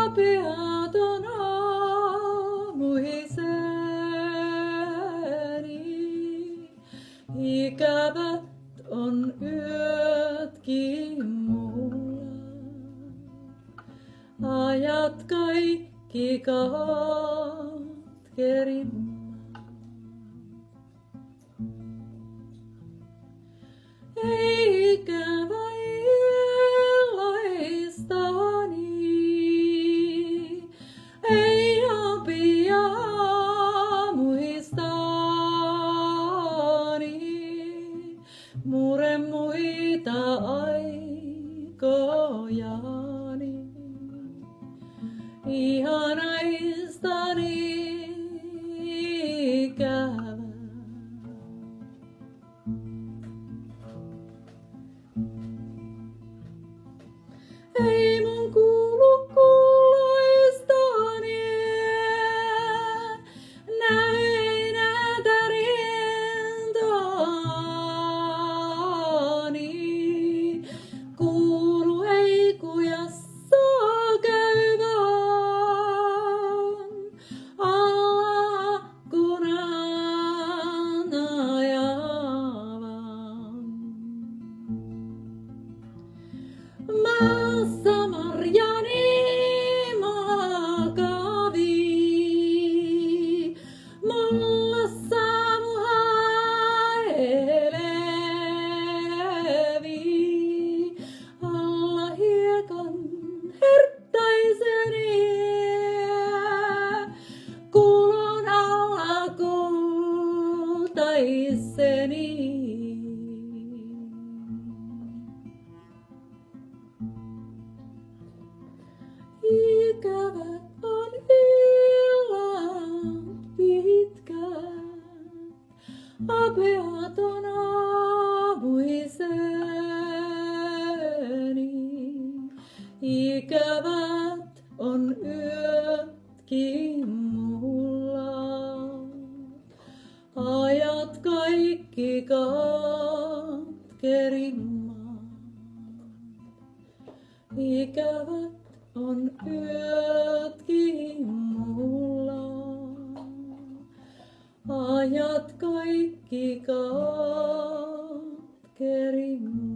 Apeaton aamuiseni, ikävät on yötkin mulla. Ajat kaikki katkerimmat. Ei ikävä illaistani, ei apia muistani, mure muita aikojani, ihanaistani ikävä. Ei mun kuulu kuuloistani, näin rintaani. Kuulu ei kujassa käyvän, alla kunan ajavan. Maassa marjani makavi, mullassa muhaelevi, alla hiekan herttaiseni, kulon alla kultaiseni. Ikävät on illan pitkät, apeaton aamuiseni. Ikävät on yötkin mulla, ajat kaikki katkerimmat. Ikävät on yötkin mulla, ajat kaikki katkerimmat.